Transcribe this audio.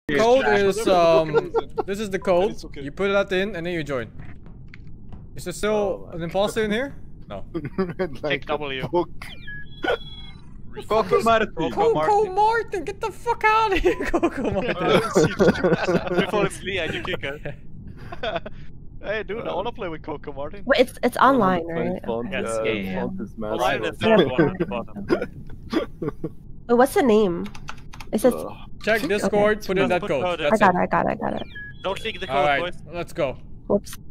Code is this is the code. You put that in and then you join. Is there still an imposter in here? No. Take W. Coco Martin. Coco Martin, get the fuck out of here, Coco Martin. Before it's Lee and you kick her. Hey dude, I wanna play with Coco Martin. Wait, it's online, right? Yes, yeah. Online the third one at the bottom. Oh, what's the name? It says. Check Discord, put in that code. I got it. Don't click the code, Alright, boys. let's go. Whoops.